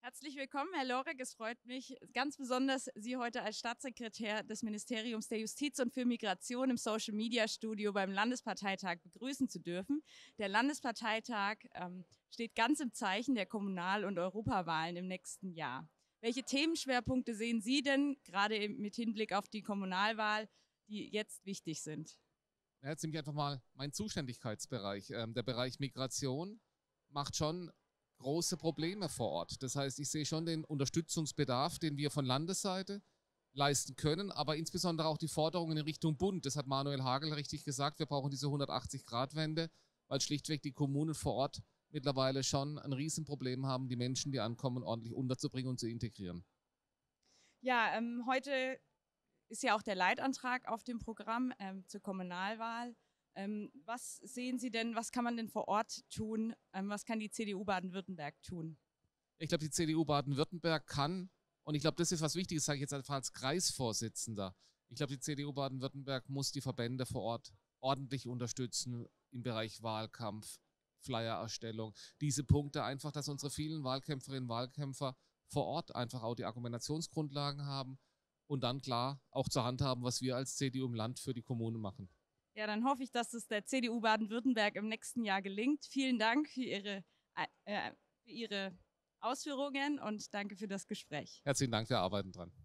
Herzlich willkommen, Herr Lorek. Es freut mich ganz besonders, Sie heute als Staatssekretär des Ministeriums der Justiz und für Migration im Social-Media-Studio beim Landesparteitag begrüßen zu dürfen. Der Landesparteitag steht ganz im Zeichen der Kommunal- und Europawahlen im nächsten Jahr. Welche Themenschwerpunkte sehen Sie denn, gerade mit Hinblick auf die Kommunalwahl, die jetzt wichtig sind? Jetzt nehme ich einfach mal meinen Zuständigkeitsbereich. Der Bereich Migration macht schon große Probleme vor Ort. Das heißt, ich sehe schon den Unterstützungsbedarf, den wir von Landesseite leisten können, aber insbesondere auch die Forderungen in Richtung Bund. Das hat Manuel Hagel richtig gesagt. Wir brauchen diese 180-Grad-Wende, weil schlichtweg die Kommunen vor Ort mittlerweile schon ein Riesenproblem haben, die Menschen, die ankommen, ordentlich unterzubringen und zu integrieren. Ja, heute ist ja auch der Leitantrag auf dem Programm zur Kommunalwahl. Was sehen Sie denn, was kann man denn vor Ort tun? Was kann die CDU Baden-Württemberg tun? Ich glaube, die CDU Baden-Württemberg kann, und ich glaube, das ist was Wichtiges, sage ich jetzt einfach als Kreisvorsitzender. Ich glaube, die CDU Baden-Württemberg muss die Verbände vor Ort ordentlich unterstützen im Bereich Wahlkampf, Flyererstellung. Diese Punkte einfach, dass unsere vielen Wahlkämpferinnen und Wahlkämpfer vor Ort einfach auch die Argumentationsgrundlagen haben und dann klar auch zur Hand haben, was wir als CDU im Land für die Kommune machen. Ja, dann hoffe ich, dass es der CDU Baden-Württemberg im nächsten Jahr gelingt. Vielen Dank für Ihre Ausführungen und danke für das Gespräch. Herzlichen Dank, wir arbeiten dran.